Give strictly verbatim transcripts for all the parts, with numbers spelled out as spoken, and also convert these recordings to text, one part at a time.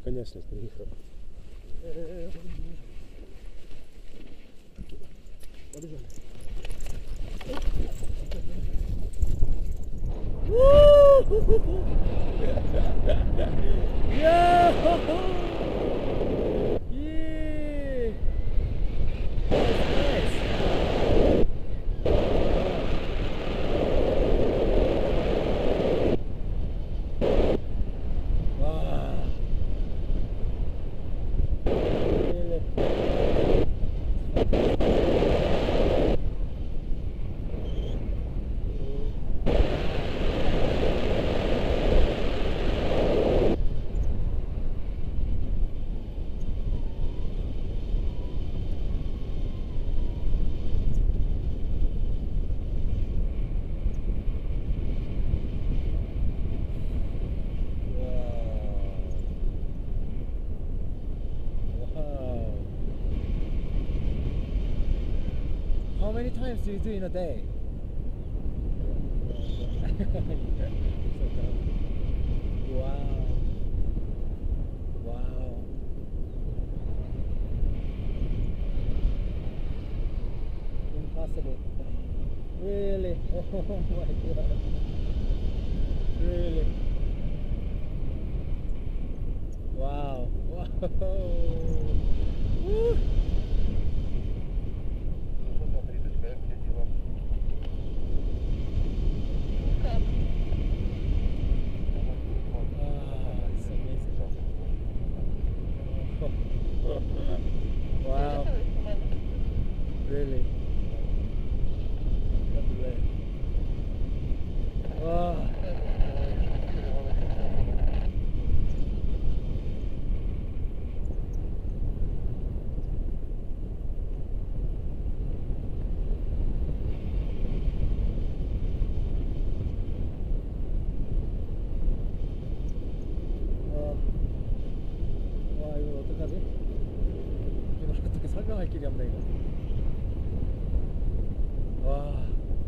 Конечно, приехал. Побежали. How many times do you do in a day? Wow. Wow. Impossible. Really? Oh my god. Really? Wow. Wow. Woo. Wow. Really? Wow. 와, 이거 어떡하지? 이걸 어떻게 설명할 길이 없네, 이거. 와.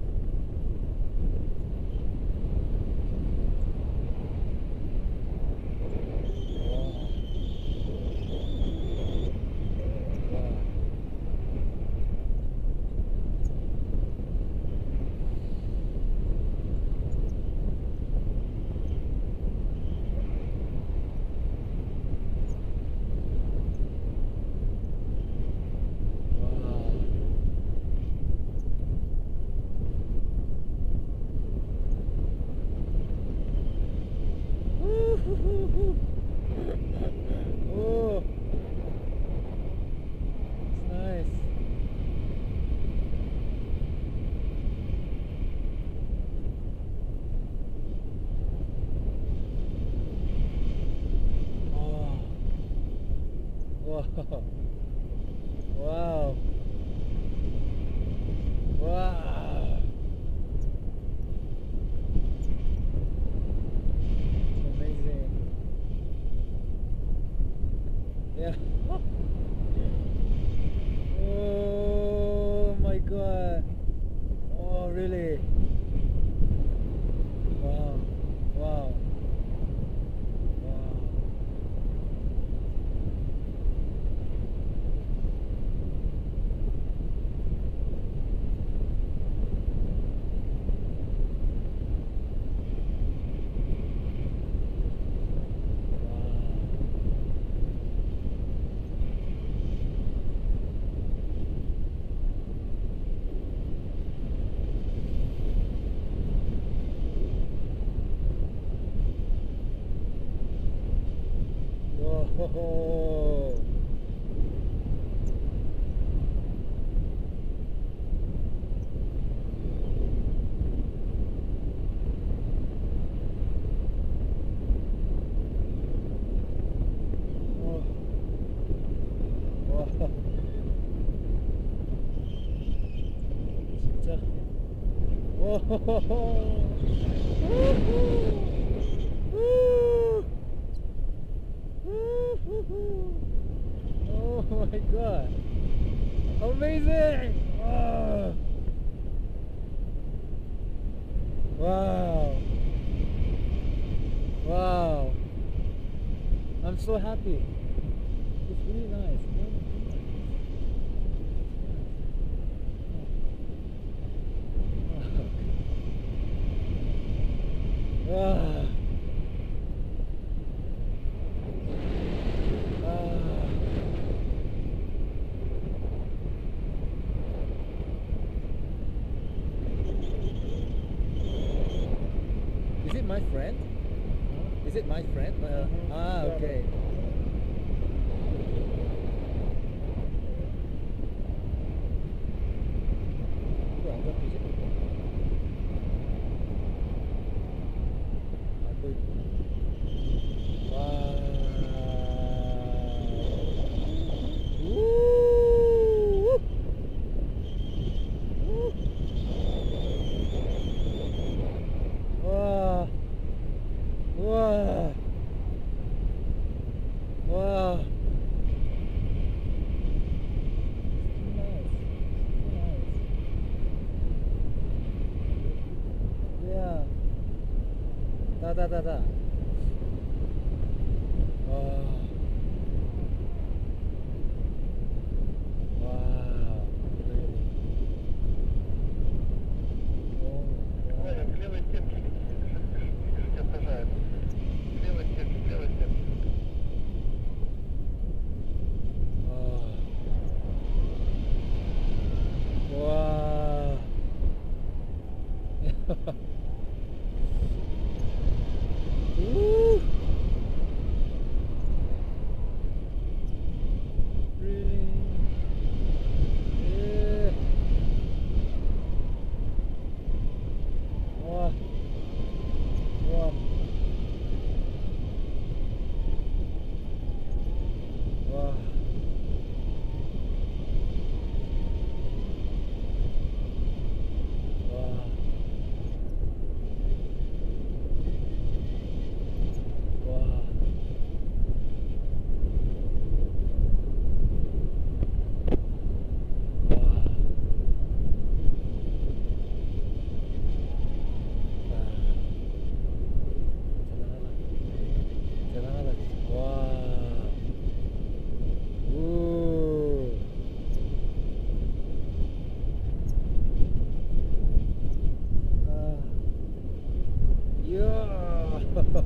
Oh, it's nice. Oh, wow, wow, wow. Amazing. Yeah. Oh my god. Oh really? Wow. Wow. Wow. Whoa. Oh. Wow. 진짜. Whoa. Oh my god. Amazing. Oh. Wow. Wow. I'm I'm so happy. It's really nice. Ah. Ah. Is it my friend? Is it my friend? Uh, ah, okay. 이거 안 잡히지? 안 보이구나. 와. 우. 우. 와. 와. 와. Yeah. 다다다다. 와. 와. Really. Oh, К левой стенке тебя сажает. К левой стенке, к левой стенке. 와. 우. Really? 예. 와. 와. 와. 와. 와. 대단하다. 대단하다. 와. 우. 아. 이야.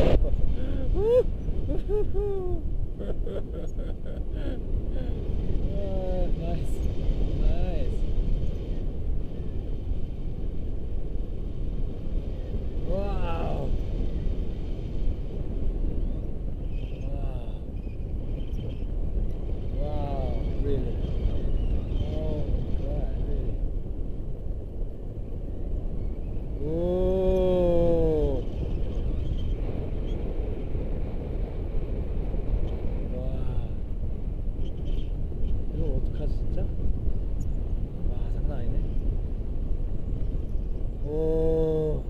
우후후후. 아, 나이스. 나이스. 와우. 와우. 와우. Really. Oh God, really. 오. 와. 이거 어떡하지 진짜? 와, 장난 아니네. 오.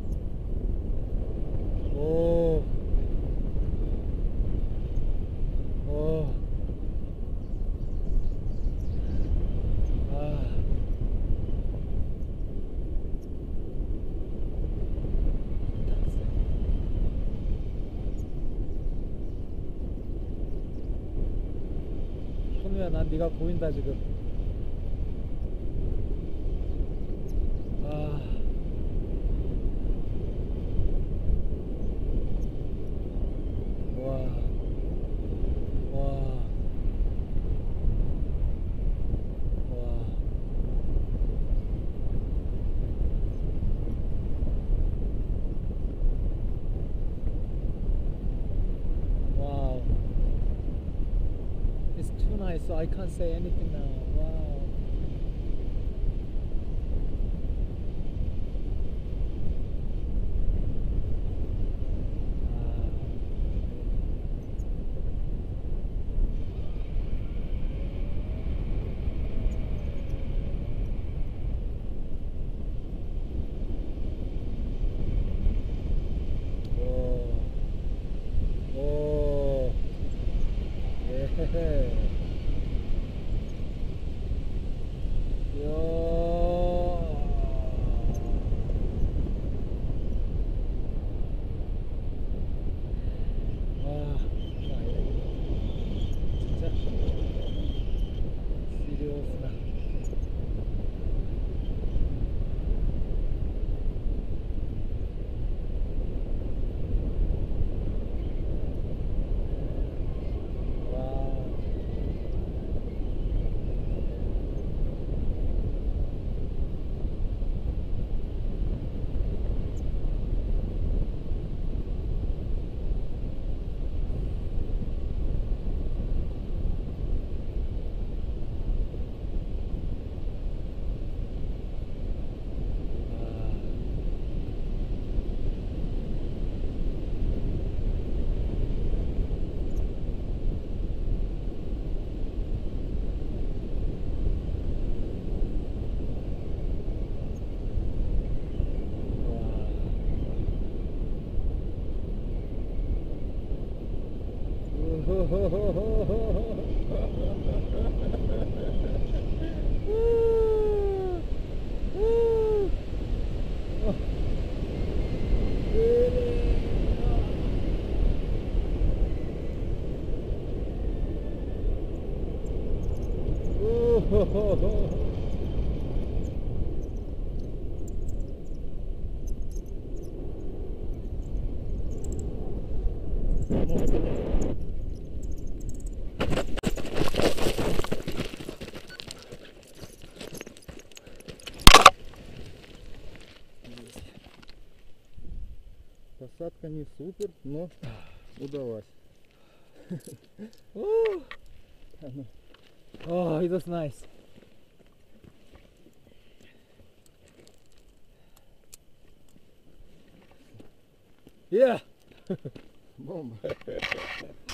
오. 오. 아. 현우야, 난 네가 보인다 지금. 아. 와. 와. 와. Wow. It's too nice, so I can't say anything now. Wow. 오. 오. 예. 와, 아니네. Посадка не супер, но удалась. Oh, oh, it was nice. Yeah. Бомба.